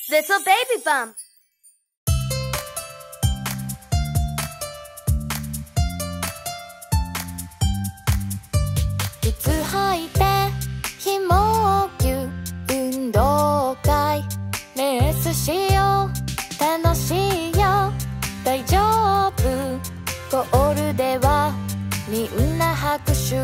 Little baby bump. 靴履いて紐をぎゅ運動会レースしよう楽しいよ大丈夫ゴールではみんな拍手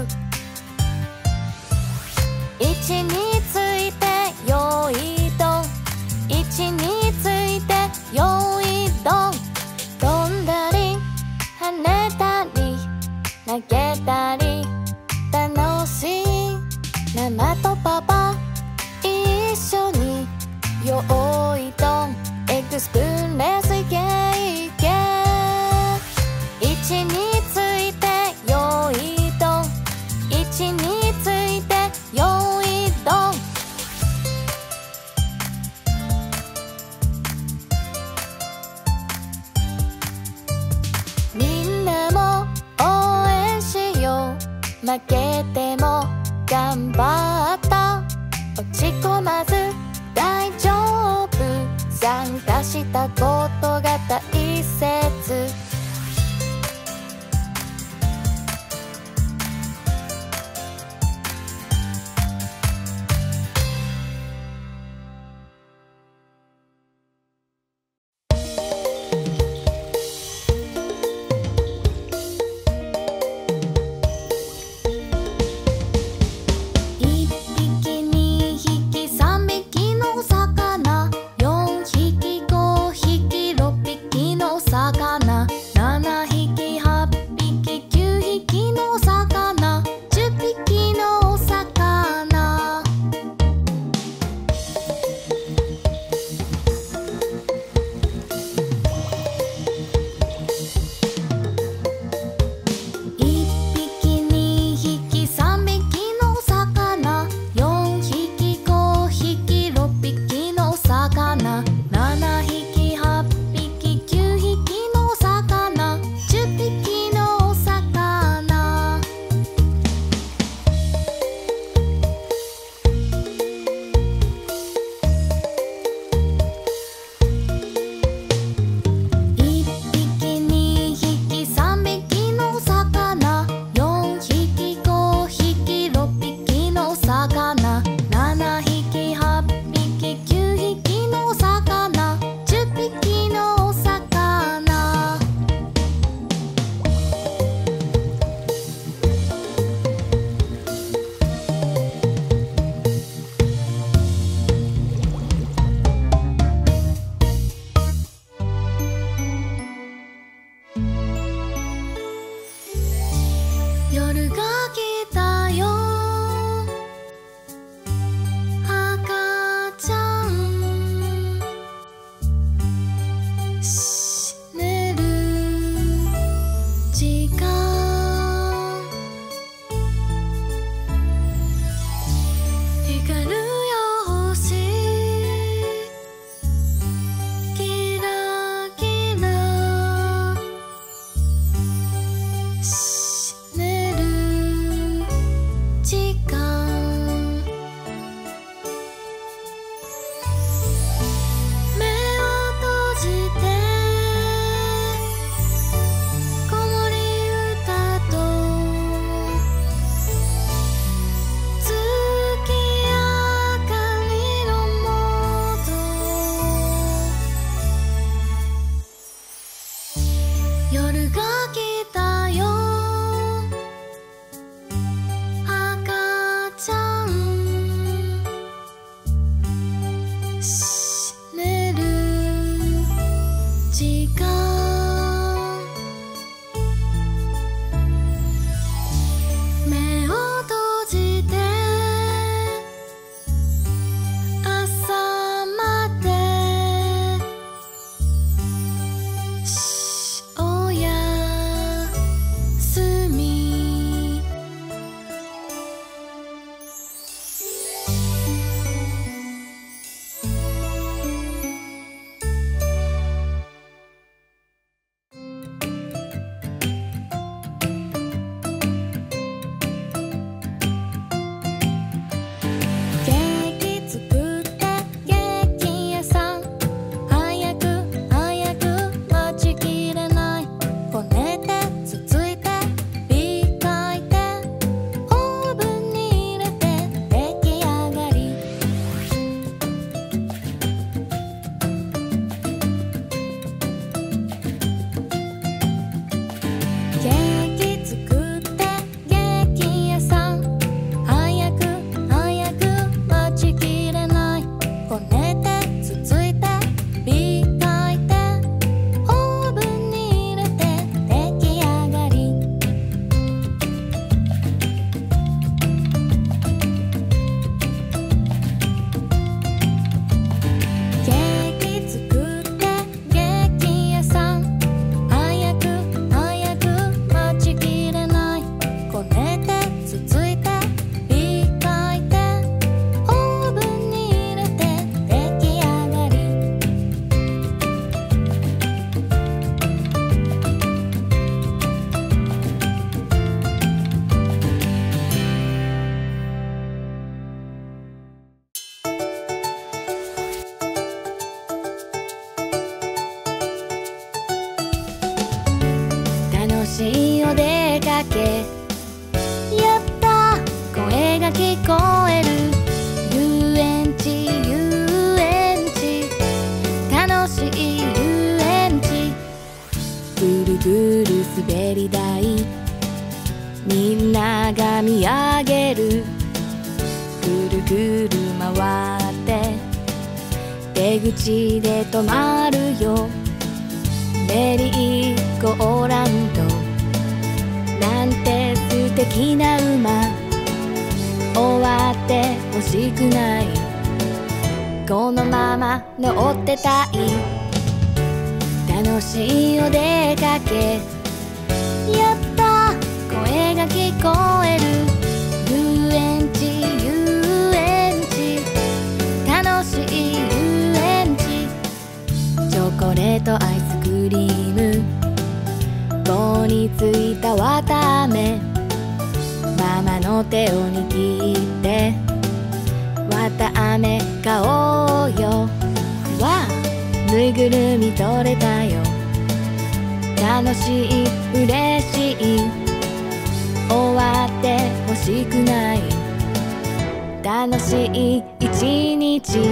位置についてよいどん位置についてよいどん飛んだり跳ねたり投げたり楽しいママとパパ一緒によいどんエッグスプーンレースいけいけ位置についてよいどん位置についてよいどんみんなも応援しよう負けても頑張った落ち込まず大丈夫参加したことが大切1匹2匹3匹の魚4匹5匹6 しいお出かけ。やった声が聞こえる。遊園地遊園地楽しい遊園地。ぐるぐる滑り台みんなが見上げる。ぐるぐる回って出口で止まるよ。メリーゴーランドなんて素敵な馬。終わってほしくない。このまま乗ってたい。楽しいお出かけ。やった声が聞こえる。遊園地遊園地楽しい遊園地。チョコレートアイスクリーム棒についたわたあめ。ママの手を握ってわたあめ買おうよ。わあぬいぐるみ取れたよ。楽しい嬉しい終わってほしくない。楽しい一日。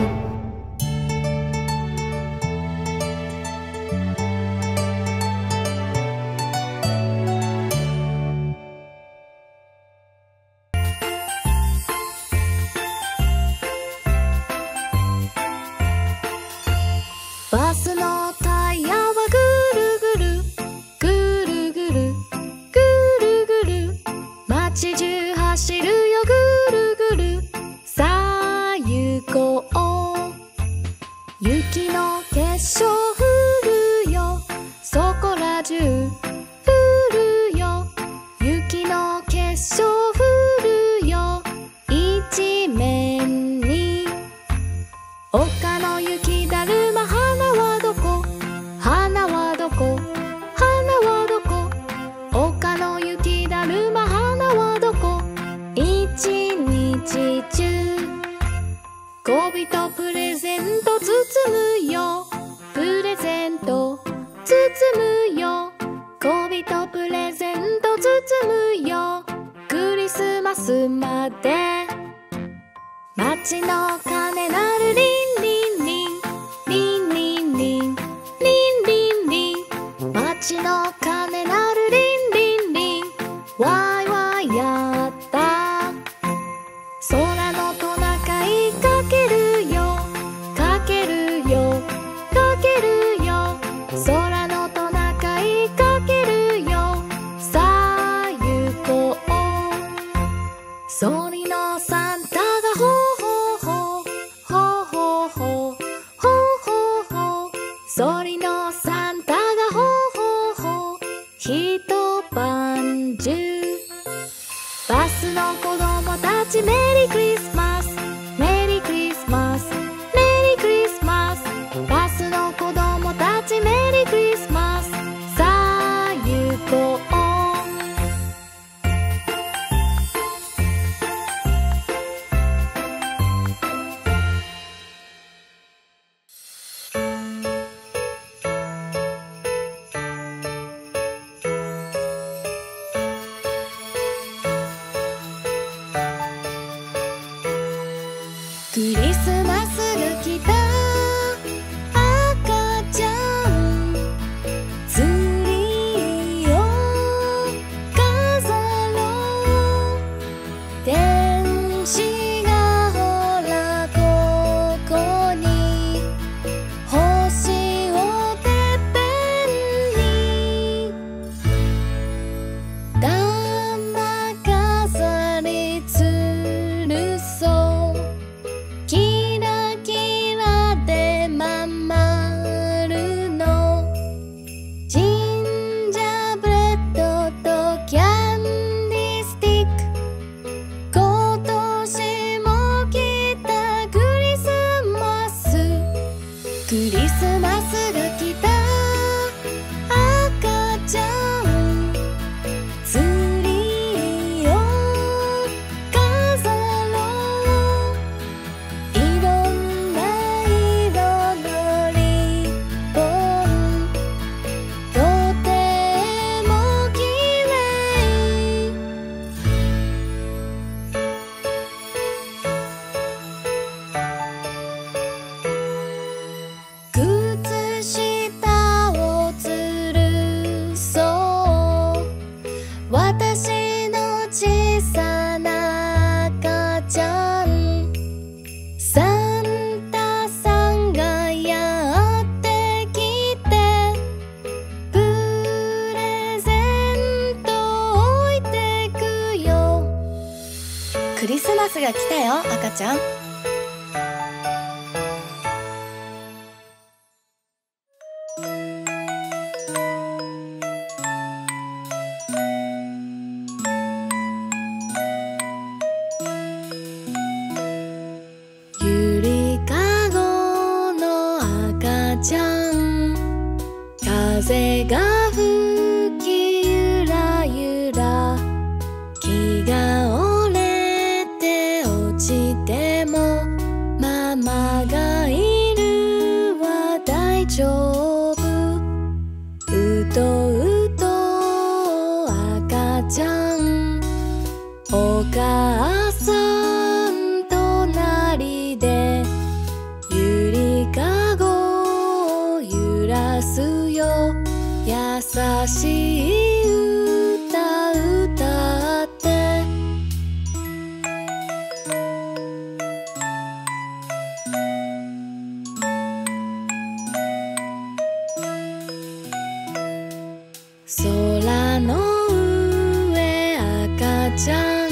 バスのタイヤはぐるぐるぐるぐるぐるぐる街中走るよぐるぐる。さあ行こう。雪の結晶降るよそこら中降るよ。雪の結晶降るよ一面に。丘の雪だるま花はどこ花はどこ花はどこ。丘の雪だるま花はどこ。一日中恋人プレゼント包むよ。プレゼント包むよ。恋人プレゼント包むよ。クリスマスまで。街の鐘鳴るリンリンリンリンリンリンリンリンリン。街の鐘鳴るリンリンリン。ワイワイやった。空のトナカイかけるよかけるよかけるよ。空のトナカイかけるよ。さあ行こう。ソリのサンタがほうほうほうほうほうほうほうほうほう。ソリのサンタがほうほうほう一晩中。バスの子供たちメリークリスマスメリークリスマスメリークリスマス。バスの子供たちメリークリスマス。さあ行こう。クリスマスが来た赤ちゃんツリーを飾ろう。天使がほらここに星をてっぺんに玉飾りつるそう。キラキラちゃん。ゆりかごの赤ちゃん、風が吹きゆらゆら、木が折れて落ちてもママがいるわ大丈夫。うとうと赤ちゃん、お母さん隣でゆりかごを揺らすよ。優しい歌歌って。空の上赤ちゃん、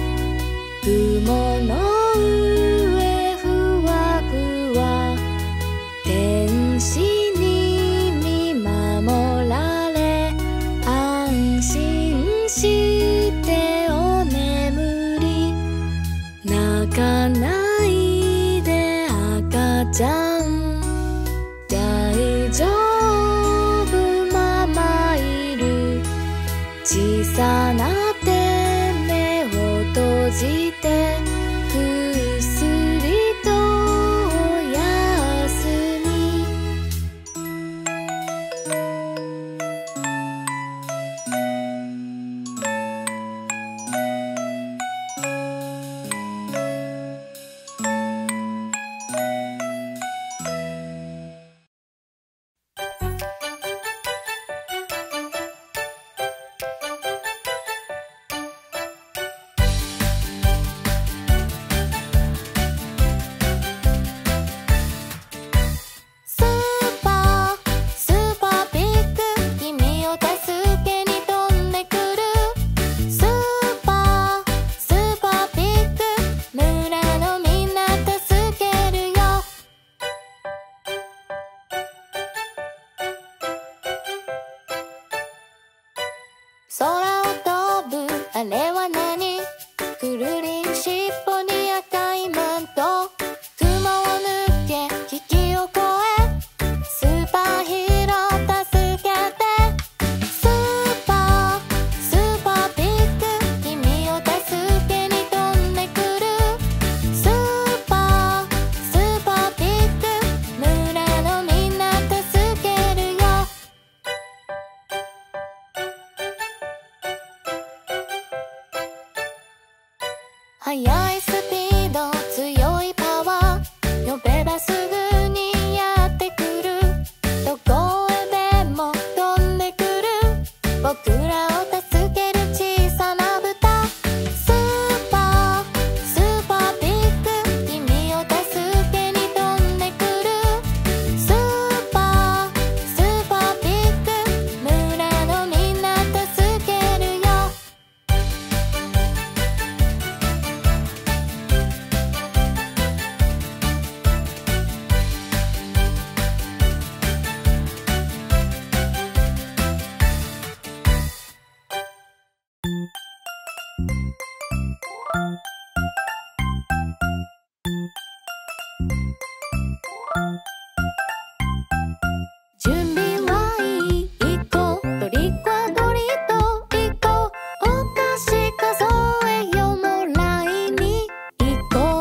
雲の上ふわふわ、天使に見守られ安心してお眠り。泣かないで赤ちゃん、大丈夫ママいる。小さな手目を閉じてぐっすりとおやすみ。スーパービッグ、君を助けに飛んでくる。スーパービッグ、村のみんな助けるよ。空を飛ぶあれは何？くるりんしっぽに赤いマント、雲を抜け危機を越え、スーパーヒーロー助けて。スーパービッグ、君を助けに飛んでくる。スーパービッグ、村のみんな助けるよ。速いスピード強いパワー、呼べばすぐにやってくる。どこへでも飛んでくる、僕らを助ける小さな豚。スーパービッグ、君を助けに飛んでくる。スーパービッグ、村のみんな助けるよ。準備はいい？行こう。トリックはトリート行こう。お菓子数えよもらいに行こう。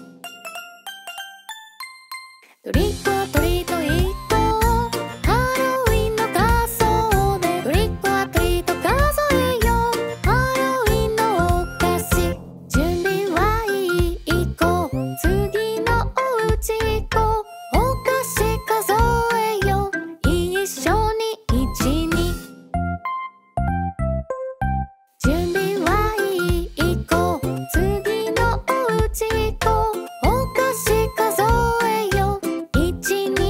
トリックはトリート行こう。ハロウィンの仮装でトリックはトリート数えよう。ハロウィンのお菓子、準備はいい？行こう。次のおうち行こう。お菓子数えよう。一緒に1、2。準備はいい？行こう。次のおうち行こう。お菓子数えよう。1、2。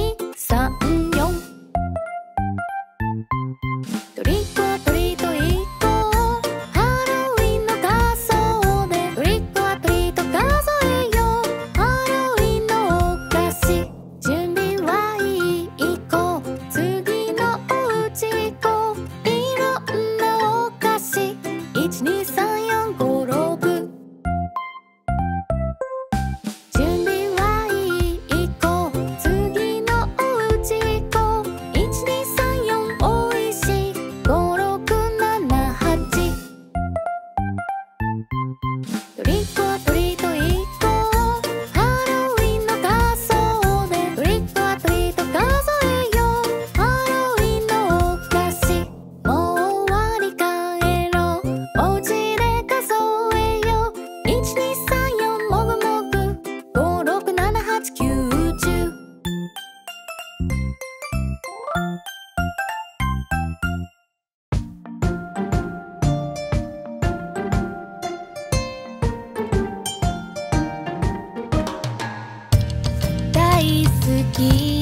好き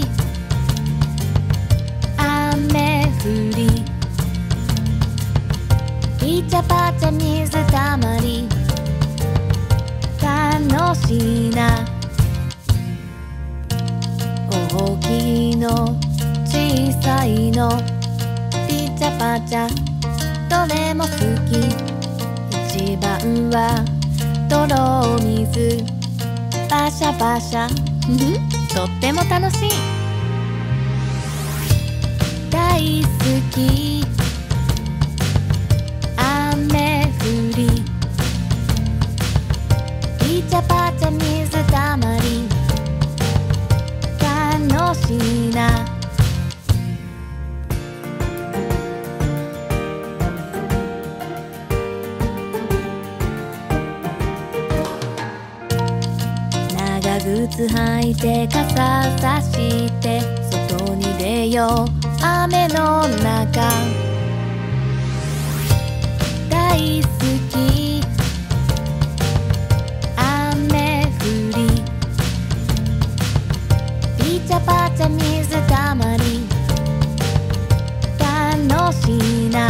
雨降りピチャパチャ水たまり楽しいな大きいの小さいのピチャパチャどれも好き一番は泥水パシャパシャとっても楽しい大好き雨降りピチャパチャ水たまり楽しいな長靴履いて傘さして外に出よう雨の中大好き雨降りピチャパチャ水たまり楽しいな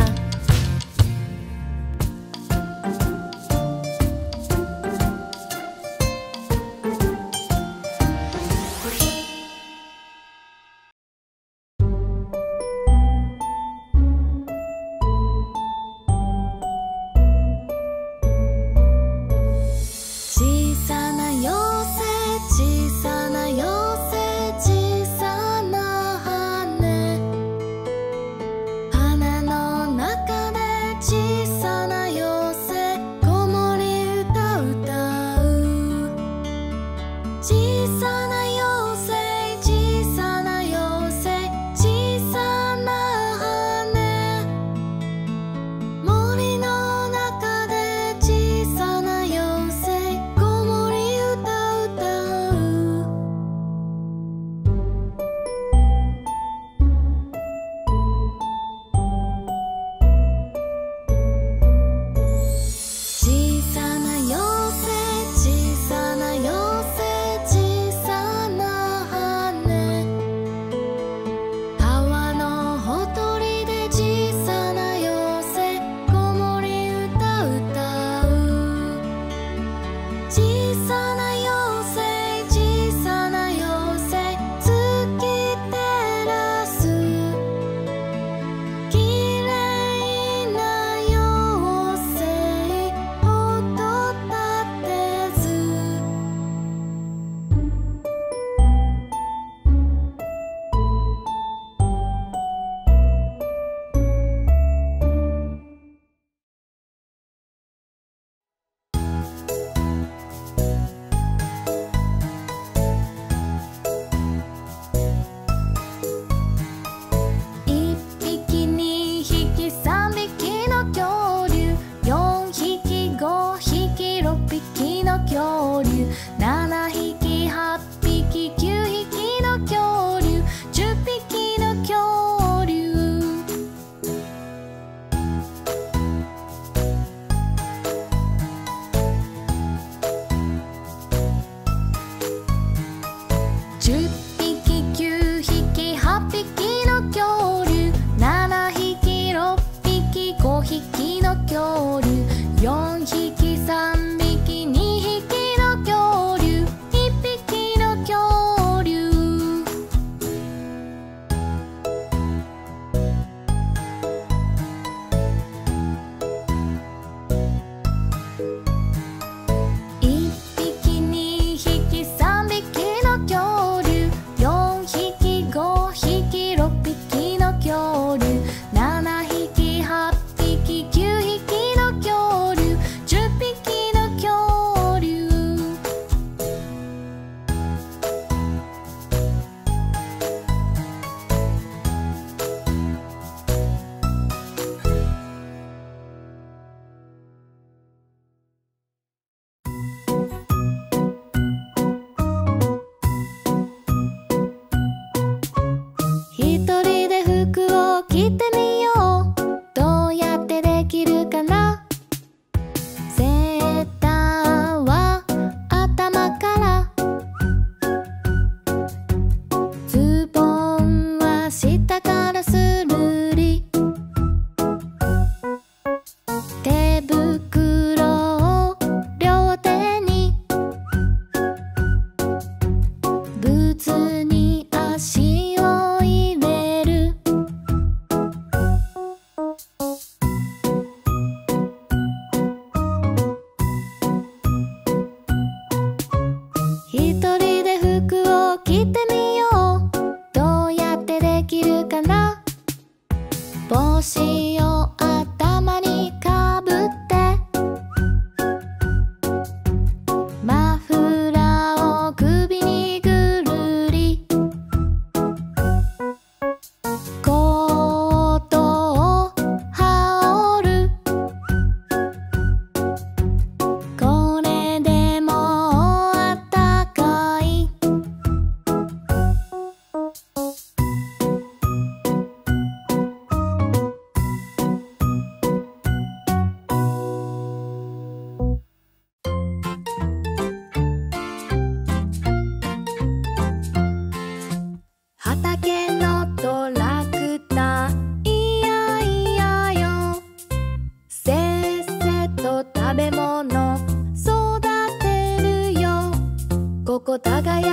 小さな妖精小さな妖精小さ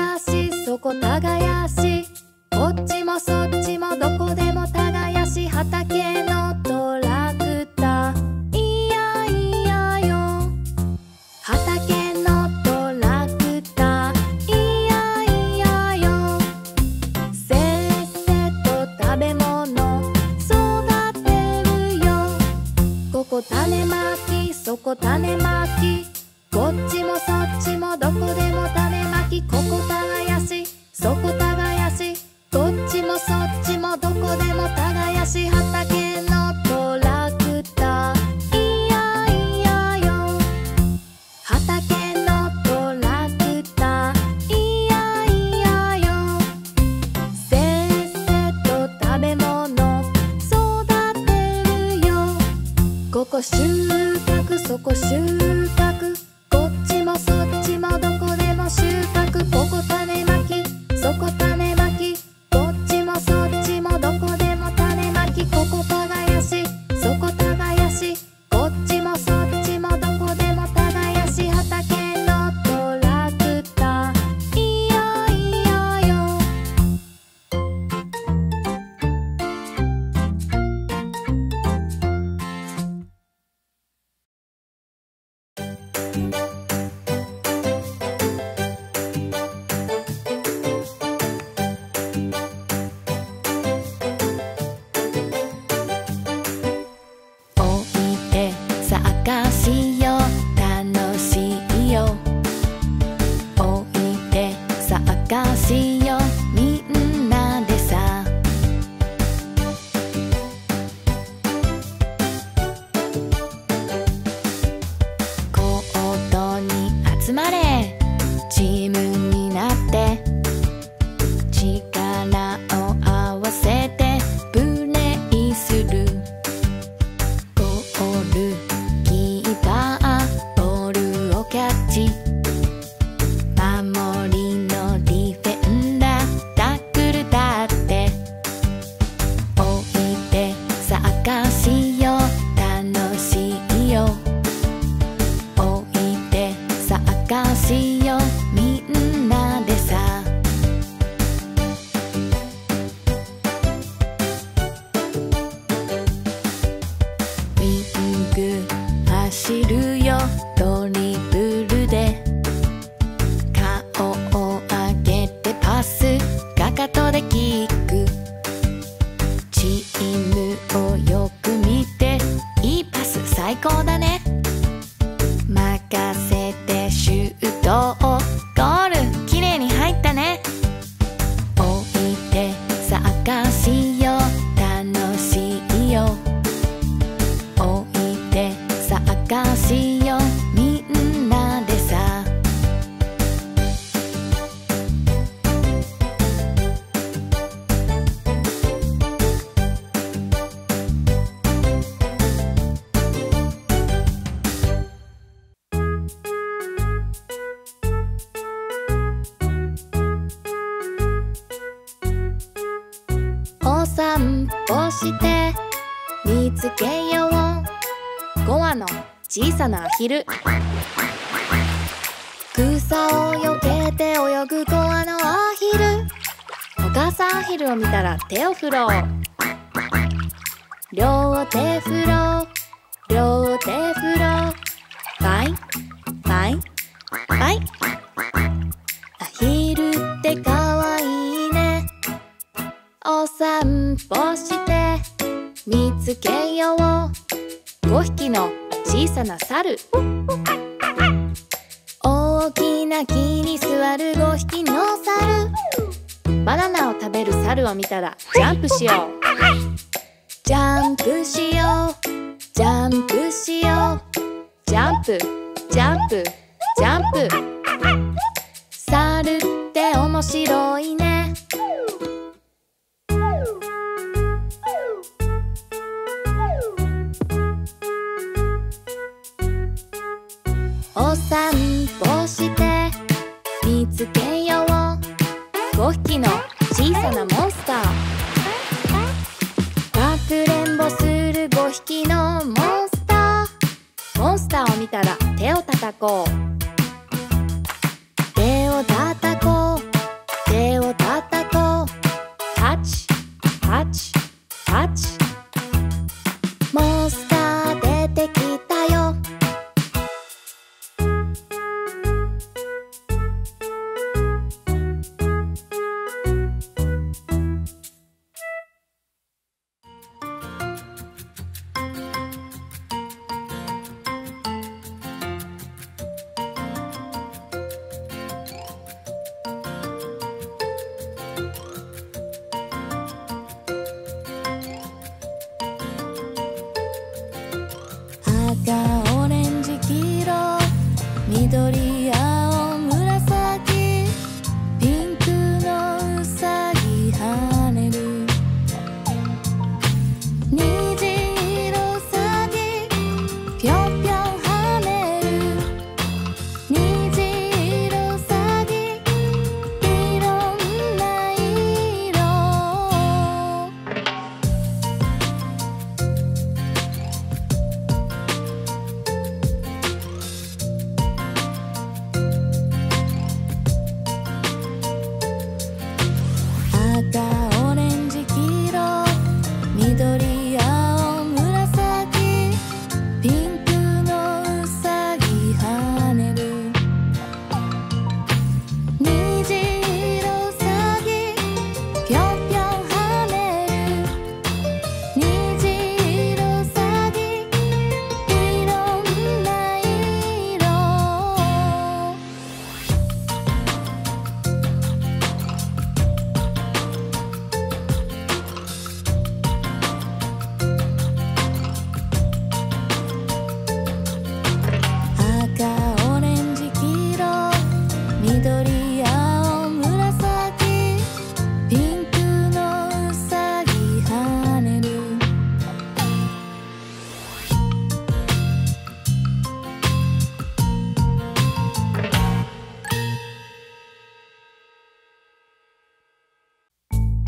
耕しそこ耕し、こっちもそっちもどこでも耕し、畑のトラクターいやいやよ。畑のトラクターいやいやよ。せっせと食べ物育てるよ。ここ種まきそこ種まき、こっちもそっちもどこでも種まき、ここ耕しそこ耕し、こっちもそっちもどこでも耕し、畑のトラクターいやいやよ。畑のトラクターいやいやよ。せっせと食べ物育てるよ。ここ収穫そこ収穫、こっちもそっちもどこでも収穫、ここ種まきそこ種まき、こっちもそっちもどこでも種まき、ここ耕しそこ耕し、こっちもそっちもどこでも耕し、畑のトラクターいやいやよ。おいで探しよ楽しいよ。おいで探しよみんなでさ。コートに集まれチームになって、力を合わせてプレイする。ゴールキーパーボールをキャッチ、守りのディフェンダータックルだって。おいで探しよ楽しいよ。おいで探しよみんなでさ。ウィング走るよドリブルで、顔を上げてパスかかとでキック、チームをよく見ていいパス最高だね。任せてシュートをゴールきれいに入ったね。おいで探しよ楽しいよ。おいで探しよみんなでさ。お散歩して見つけよう5羽の小さなアヒル。草をよけて泳ぐ5羽のアヒル。お母さんアヒルを見たら手を振ろう。両手振ろう両手振ろう。バイバイバイ。アヒルってかわいいね。お散歩して見つけよう5匹の小さな猿。大きな木に座る5匹の猿。バナナを食べる猿を見たらジャンプしよう。ジャンプしようジャンプしよう。ジャンプジャンプジャンプ。猿って面白いね。お散歩して見つけよう5匹の小さなモンスター。かくれんぼする5匹のモンスター。モンスターを見たら手を叩こう。手を叩こう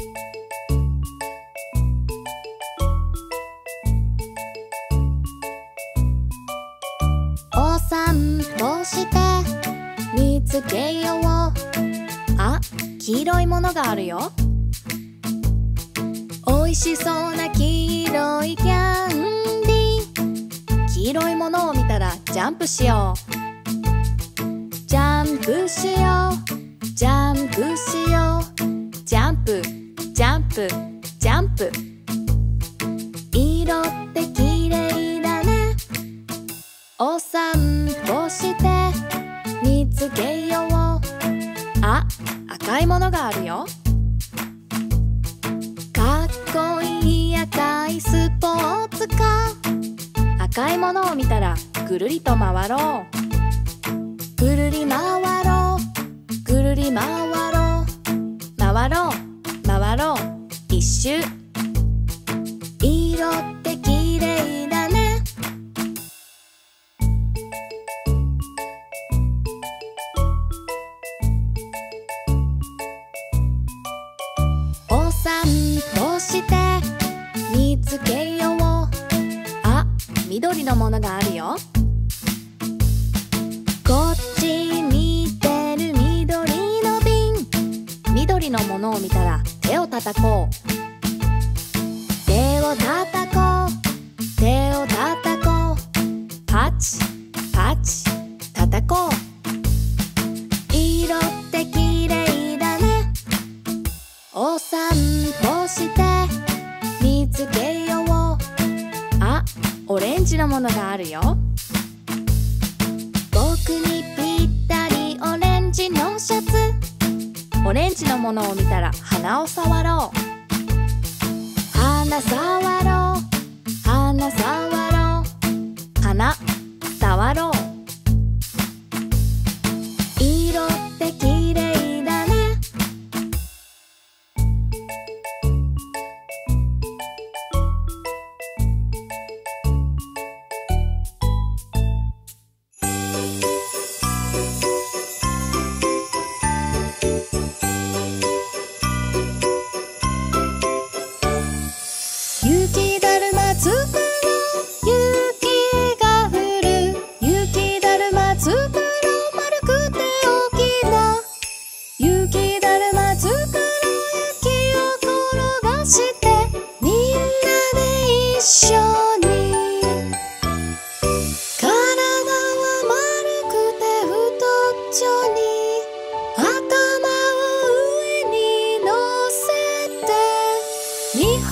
お散歩して見つけよう。あ、黄色いものがあるよ。おいしそうな黄色いキャンディー。黄色いものを見たらジャンプしよう。ジャンプしよう、ジャンプしよう。ジャンプ、ジャンプ、ジャンプ。色ってきれいだね。お散歩して見つけよう。あ、赤いものがあるよ。かっこいい赤いスポーツカー。赤いものを見たらぐるりと回ろう。ぐるり回ろう、ぐるり回ろう。回ろう、回ろう、一周。色ってきれいだね。お散歩して見つけよう。あ、緑のものがあるよ。こっち見てる緑の瓶。緑のものを見たら手を叩こう。手を叩こう、手を叩こう。パチパチ叩こう。色ってきれいだね。お散歩して見つけよう。あ、オレンジのものがあるよ。僕にぴったりオレンジのシャツ。オレンジのものを見たら鼻を触ろう。鼻触ろう、鼻触ろう。鼻触ろう。色ってきれいだね。雪だるま作ろう、雪が降る。雪だるま作ろう、丸くて大きな。雪だるま作ろう、雪を転がして、みんなで一緒に。体は丸くて太っちょに、頭を上に乗せて、日本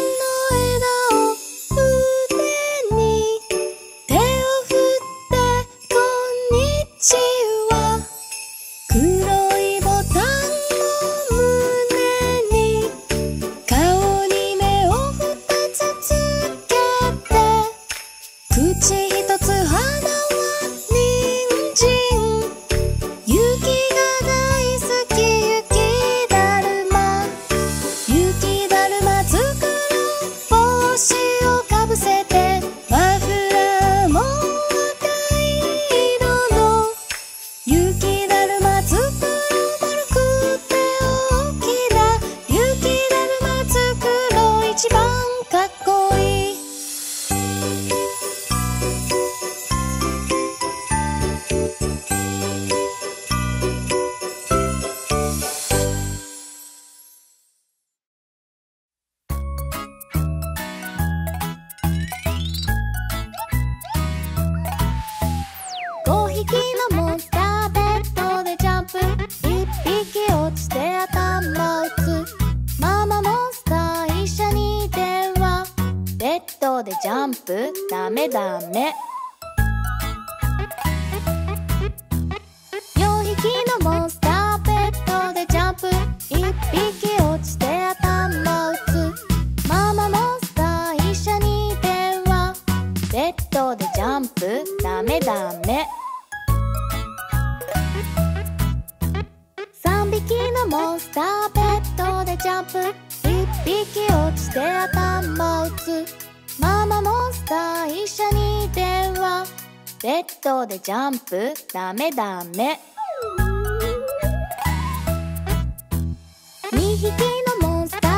腕に手を振ってこんにちは。黒いボタンを胸に、顔に目を2つつけて、口一つ鼻は人参。雪が大好き雪だるま。雪だるま作ろう、帽子をかぶせて、マフラーも赤い色の。雪だるま作ろう、丸くて大きな。雪だるま作ろう、一番かっこいい。5匹のモンスターベッドでジャンプ。1匹落ちて頭打つ。ママモンスター医者に電話。ベッドでジャンプダメダメ。4匹のモンスターベッドでジャンプ。1匹落ちて頭打つ。ママモンスター医者に電話。ベッドでジャンプダメダメ。3匹のモンスターベッドでジャンプ。1匹落ちて頭打つ。ママモンスター医者に電話。ベッドでジャンプダメダメ。2匹のモンスタ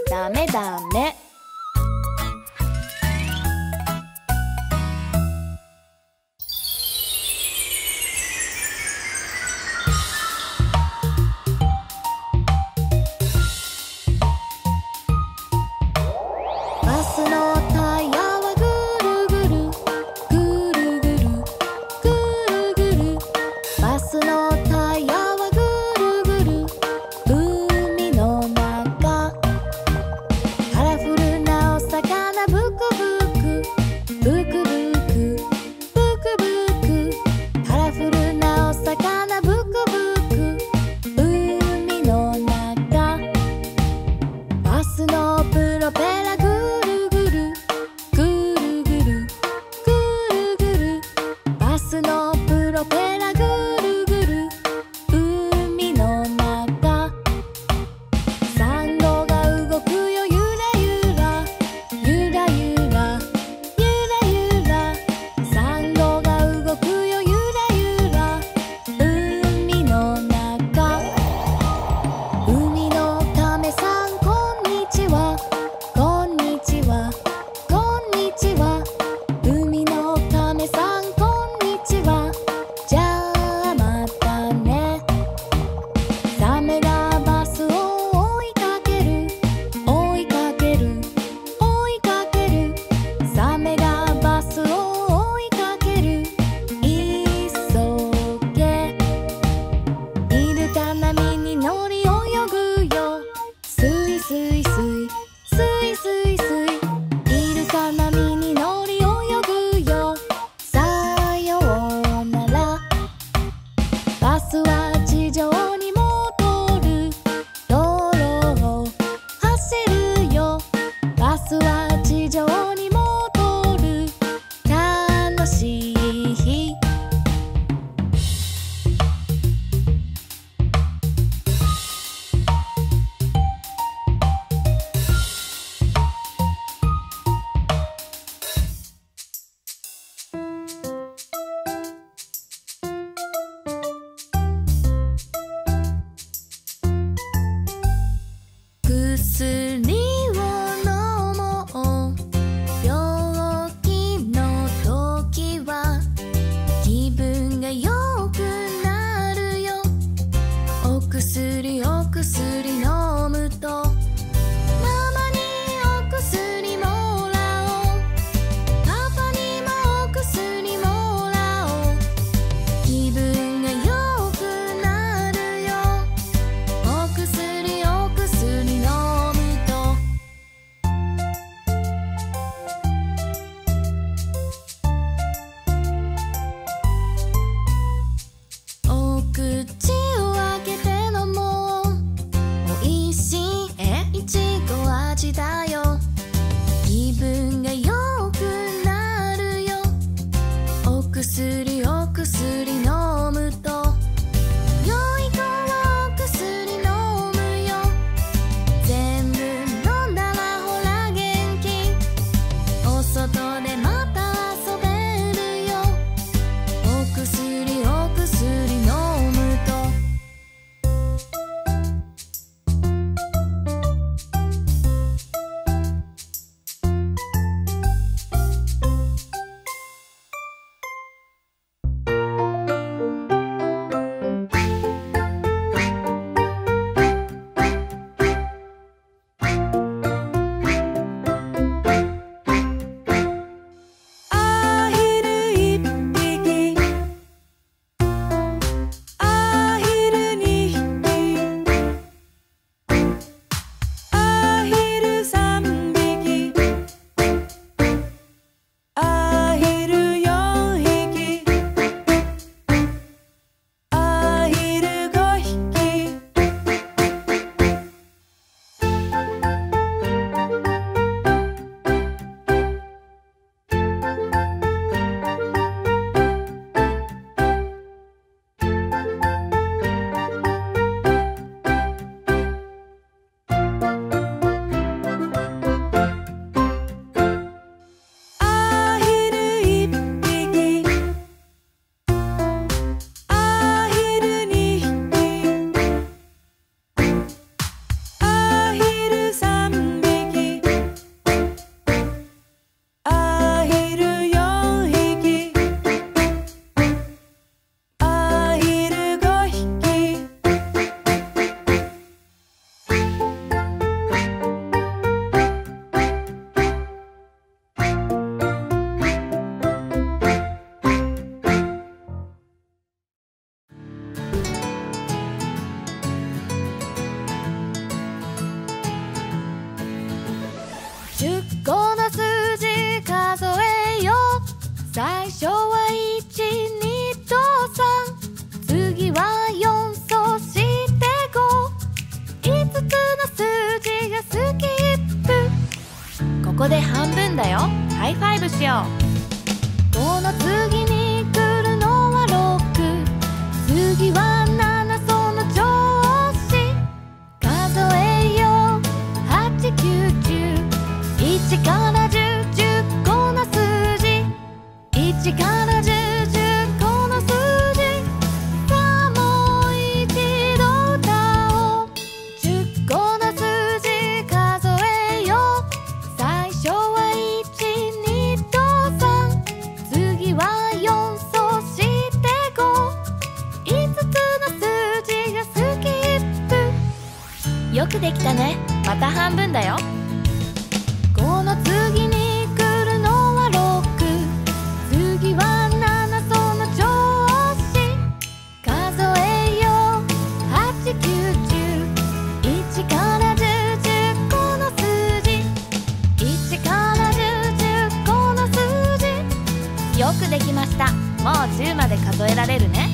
ダメダメ。バスのタイヤはぐるぐるぐるぐるぐるぐる。バスのタイヤはぐるぐる海の中。カラフルなお魚ブクブクブクブクブクブク。カラフルなお魚ブクブク海の中。バスのプロペラぐるぐるぐるぐるぐるぐる。バスのプロペラぐるぐる海の中。サンゴが動くよゆらゆらゆらゆらゆらゆら。サンゴが動くよゆらゆら海の中。海のカメさんこんにちはこんにちはこんにちは。海のカメさんこんにちは。じゃあまたね。サメがバスを追いかける追いかける追いかける。サメがバスを追いかける急げ。イルカ波に乗り泳ぐよスイスイスイスイスイスイ。イルカ波に乗り泳ぐよさようなら。バスは地上に戻る道路を走るよ。バスは地上に戻る楽しい日。薬を飲もう 10個の数字数えよう。最初は1、2と3、次は4、そして5。5つの数字がスキップ。ここで半分だよ。ハイファイブしよう。5の次に来るのは6、次は7、その調子。数えよう。8、9、10、1から10、10個の数字。1から10、10個の数字。さあもう一度歌おう。10個の数字数えよう。最初は1、2と3、次は4、そして5。5つの数字がスキップ。よくできたね。また半分だよ。5の次に来るのは6、次は7、その調子。数えよう。8、9、10、1から10、10個の数字。1から10、10個の数字。よくできました。もう10まで数えられるね。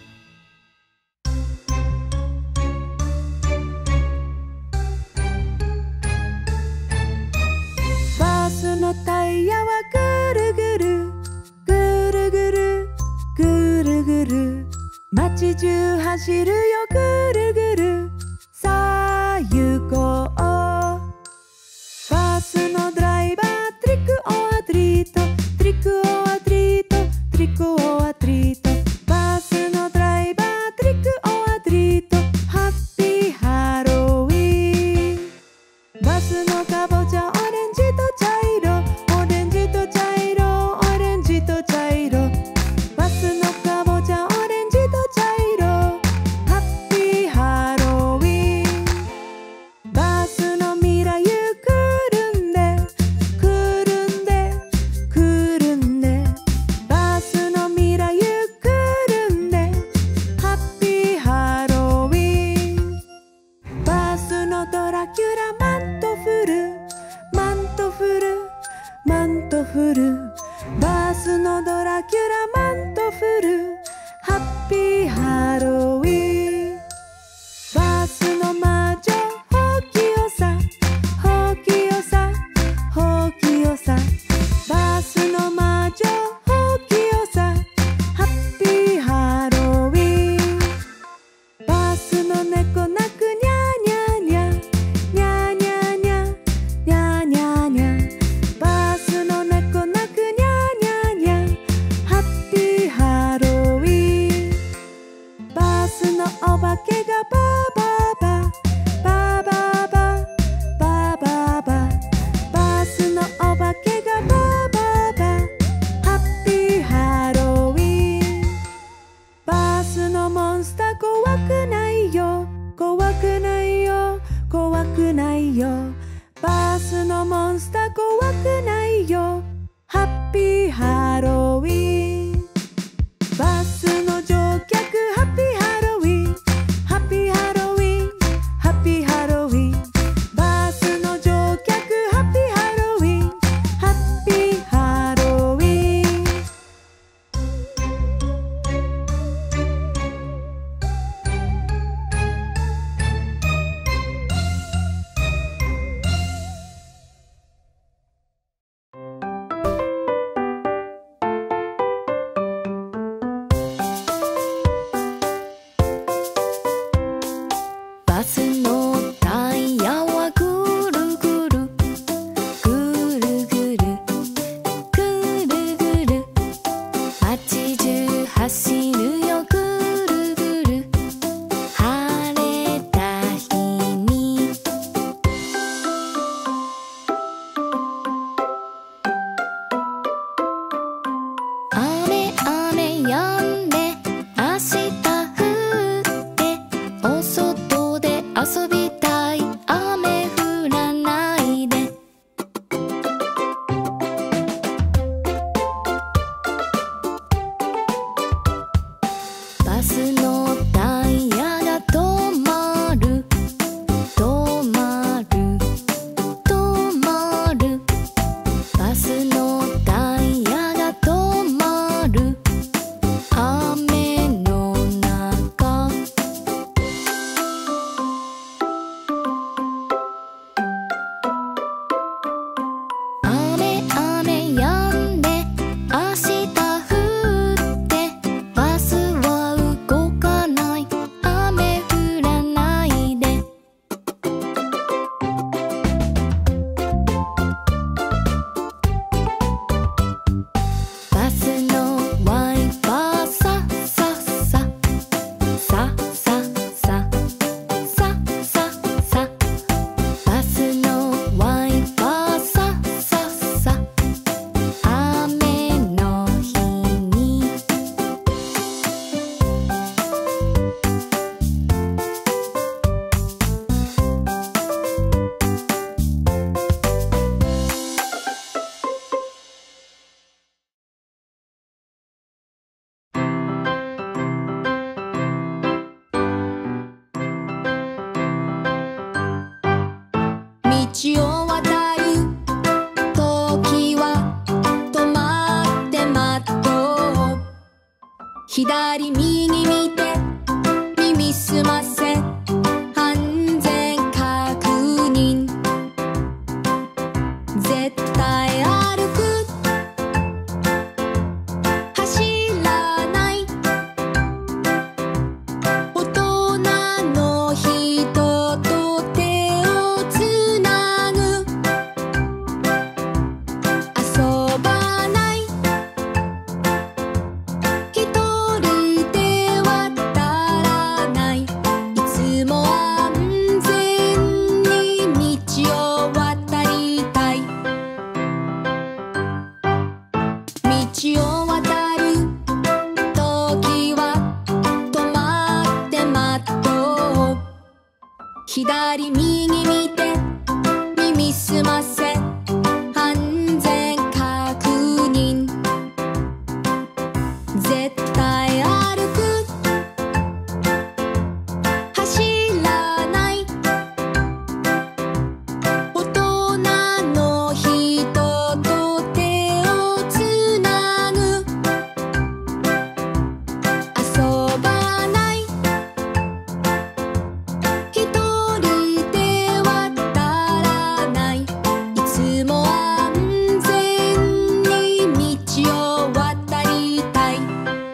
バスのタイヤはぐるぐるぐるぐるぐるぐる、街中走るよぐるぐる。さあ行こう。バスのドライバートリックオアトリート、トリックオアトリート、トリックオアトリート。バスのドライバートリックオアトリート、ハッピーハロウィーン。バスのかぼちゃオレンジと茶色、オレンジと茶色、オレンジと茶色。バスのかぼちゃオレンジと茶色、ハッピーハロウィーン。バスの未来くるんでくるんでくるんで、バスの未来くるんで、ハッピーハロウィーン。バスのドラキュラマントフル、マントフル、マントフル。バスのドラキュラマントフル、ハッピーハロウィーン。バスの魔女ほうきよさ、ほうきよさ、ほうきよさ。バスの魔女ほうきよさ、ハッピーハロウィーン。バスの猫鳴くにゃにゃにゃにゃにゃにゃにゃにゃにゃ。バスの猫鳴くにゃにゃにゃ、ハッピーハロウィーン。バ左右見て耳すませ安全確認絶対歩く走らない大人の人と手をつなぐ遊ばない一人で渡らないいつも安全に道を渡りたい道を渡る時は止まって待とう左右見て耳すませ安全確認絶対歩く走らない大人の人と手をつなぐ遊ばない一人で渡らないいつも安全に道を渡りたい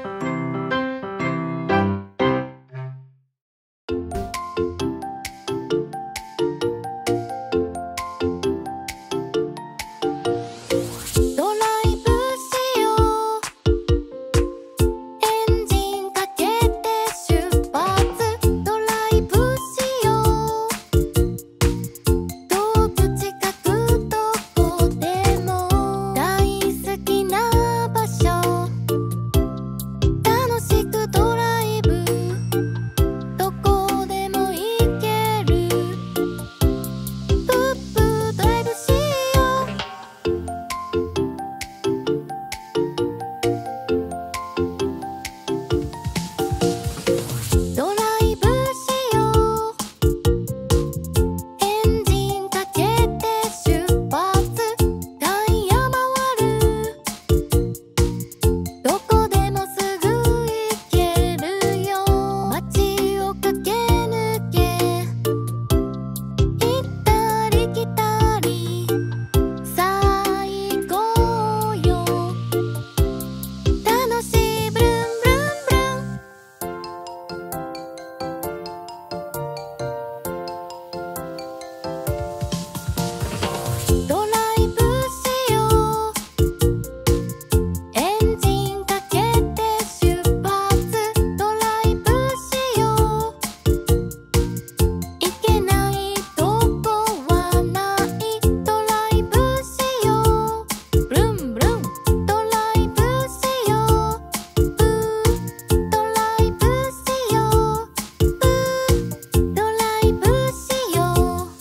ドライブしようエンジンかけて出発ドライブしよう遠く近くどこでも大好きな場所楽しくドライブどこでも行けるプップドライブしようドライブしようエンジンかけて出発タイヤ回るどこでもすぐ行けるよ街を駆け抜け行ったり来たり最高よ楽しいブルンブルンブルンドライブしようエンジンかけて出発ドライブしよう行けないとこはないドライブしようブルンブルンドライブしようブードライブしようブードライブしよう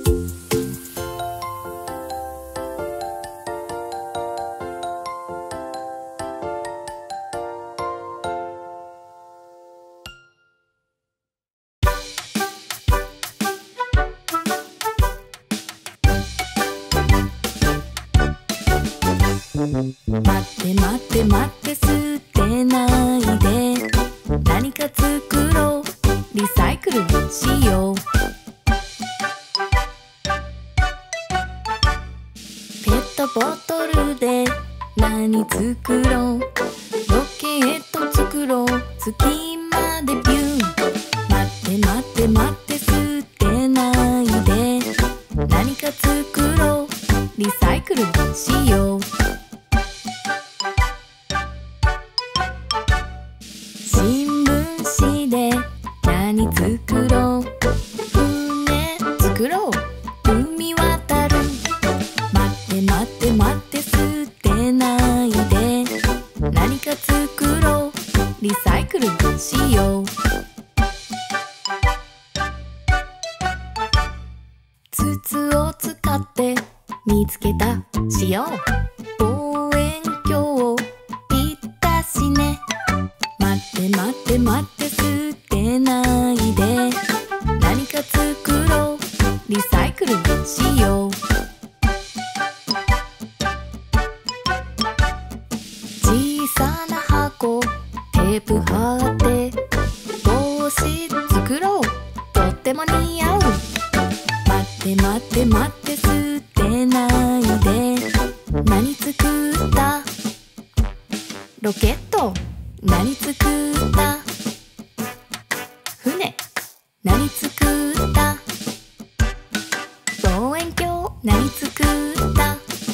待って待って待って捨てないで何か作ろうリサイクルしようペットボトルで何作ろうロケット作ろう月までビュー待って待って待って捨てないで何か作ろうリサイクルしよう新聞紙で何作ろう船作ろう海渡る待って待って待って捨てないで何か作ろうリサイクルしよう筒を使って見つけた塩望遠鏡をぴったしね待って待って待って捨てないで何か作ろうリサイクルしよう小さな箱手テープ貼って帽子作ろう。とっても似合う。待って待って待って捨てないで。何作った？ロケット。何作った？船。何作った？望遠鏡。何作った？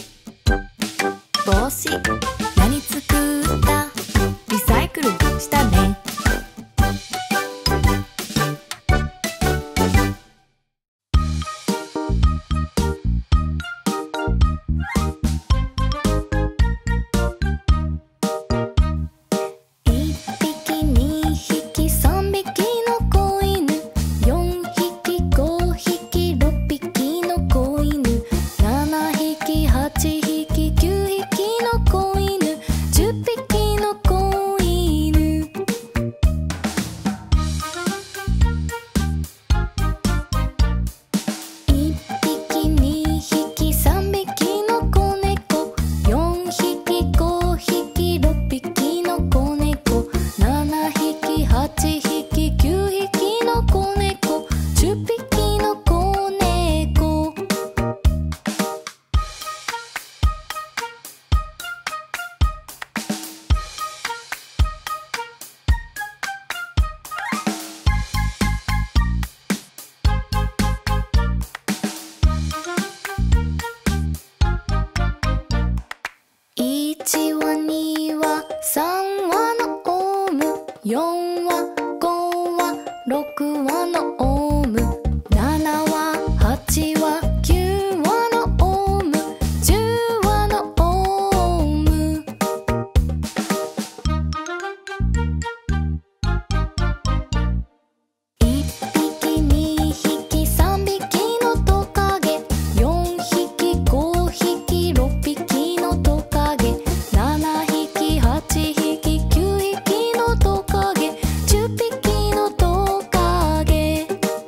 帽子。何作った？リサイクルしたね。1は2は3はのオウム、4は5は6はのオウム、7は8は9はのオウム、10はのオウム。1匹2匹3匹のトカゲ、4匹5匹6匹のトカゲ、7匹8匹9匹のトカゲ、10匹のトカゲ。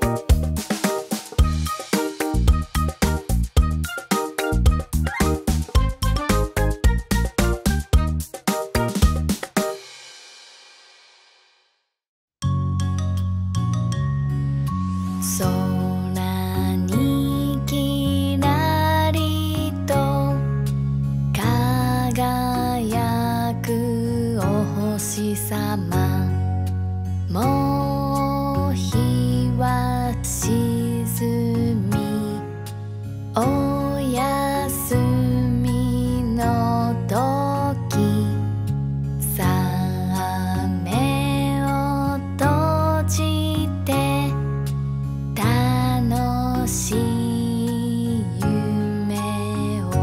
空にきらりと輝くお星さま、もう日は沈み、おやすみの時、さあ目を閉じて楽しい夢を、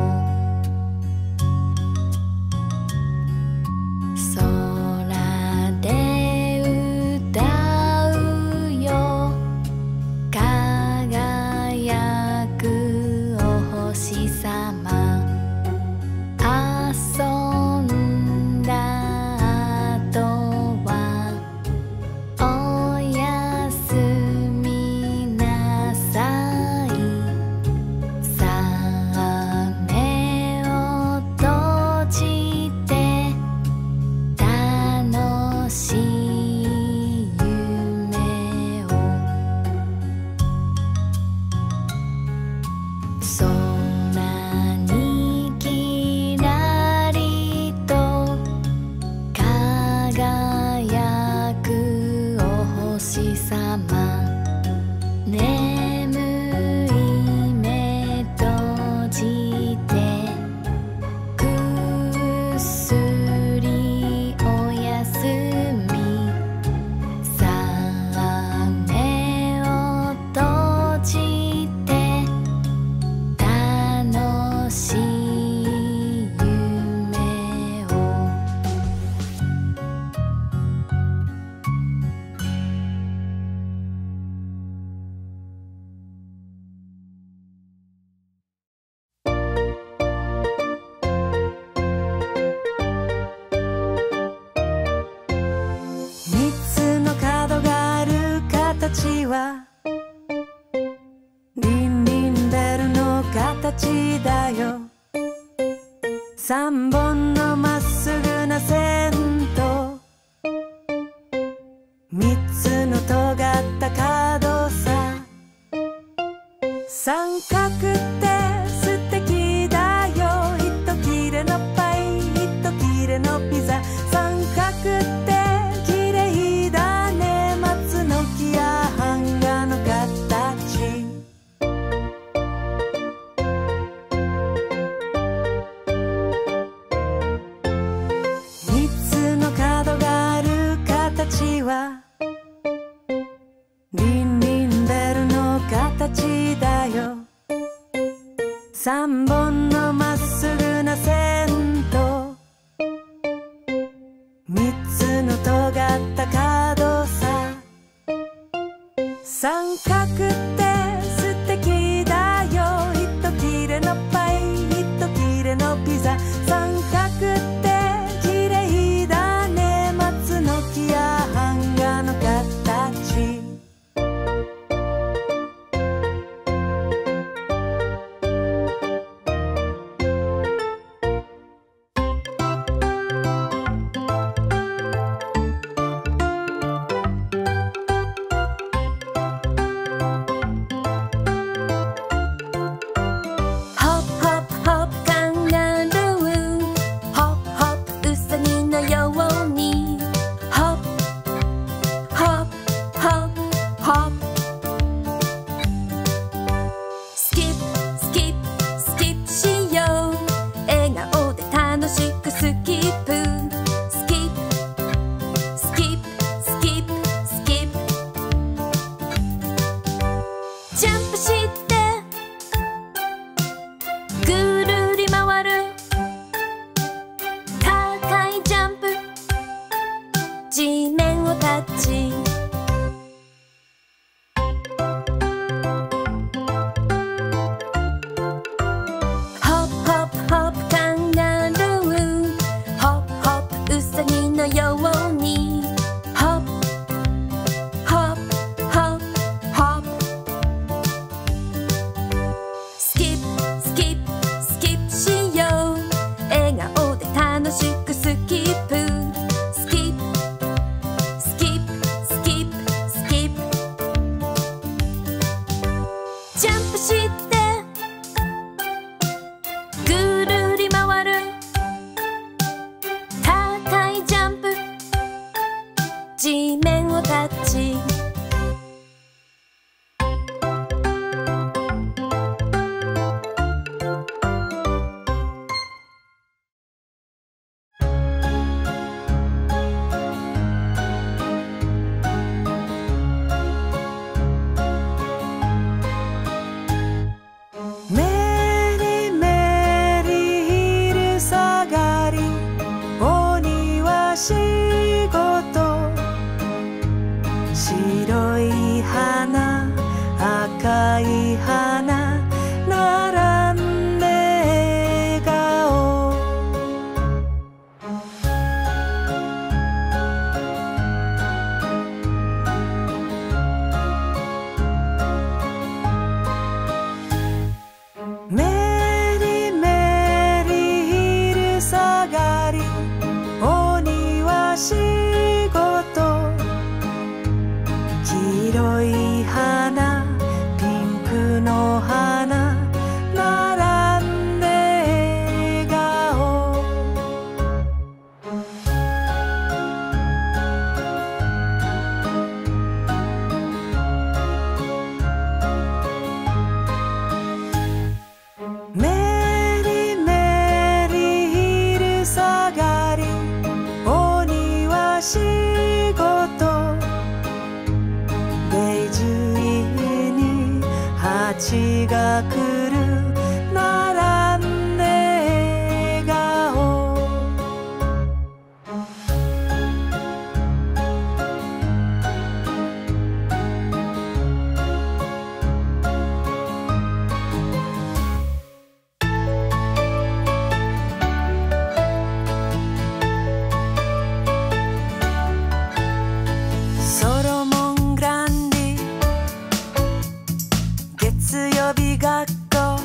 空で歌うよ、輝くお星さま、遊んだ後はおやすみなさい。さあ目を閉じて楽しい夢を、空にきらりと輝くお星さま、眠い目閉じてぐっすりおやすみ、さあ目を閉じて楽しい夢を。 三つの角がある形はリンリンベルの形だよ。三本のまっすぐな線と三角って素敵だよ。一切れのパイ、一切れのピザ。三角って綺麗だね。松の木や版画の形。三つの角がある形はリンリンベルの形だよ。三本のまっすぐな線と三つの尖った角さ。三角って素敵だよ。一切れのパイ、一切れのピザ。三角って綺麗だね。松の木や版画の形。街が来る並んで笑顔ソロモングランディ月曜日学校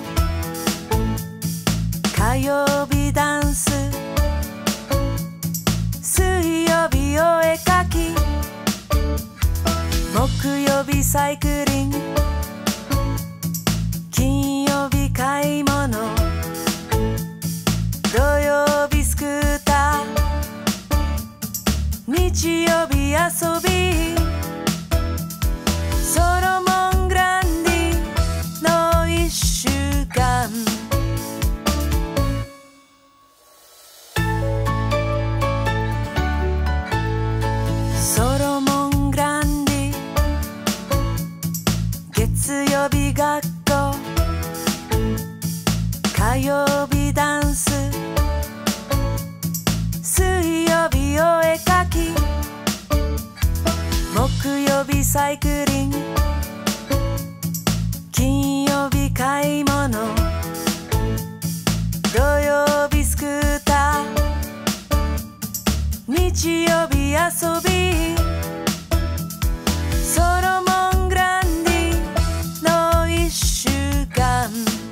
火曜日ダンス水曜日お絵かき木曜日サイクリング買い物土曜日スクーター日曜日遊びソロモングランディの1週間ソロモングランディ月曜日学校火曜日ダンス水曜日お絵かき木曜日サイクリング金曜日買い物土曜日スクーター日曜日遊びソロモングランディの1週間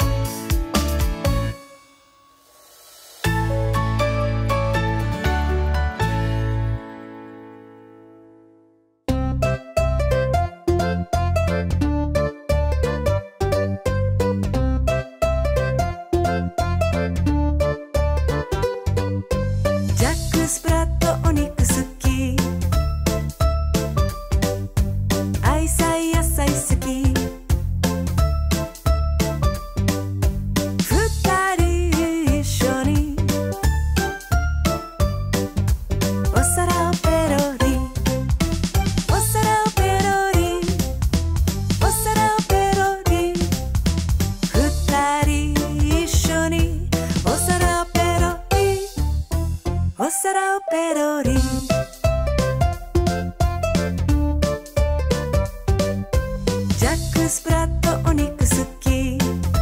ジャックスプラットお肉好き愛妻野菜好き二人一緒にお皿をペロリお皿をペロリお皿をペロリ二人一緒にお皿をペロリお皿をペロリジャックスプラットお肉好き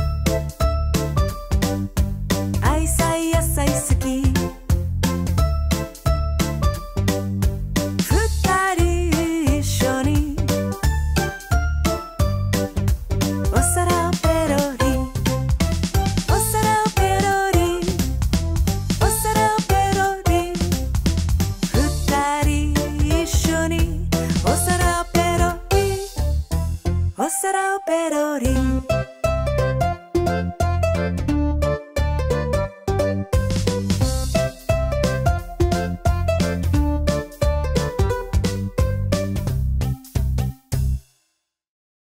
愛妻野菜好き二人一緒にお皿をペロリお皿をペロリお皿をペロリ二人一緒にお皿をペロリお皿をペロリ